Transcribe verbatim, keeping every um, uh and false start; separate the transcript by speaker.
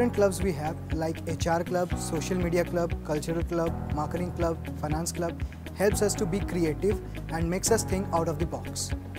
Speaker 1: different clubs we have like H R club, social media club, cultural club, marketing club, finance club helps us to be creative and makes us think out of the box.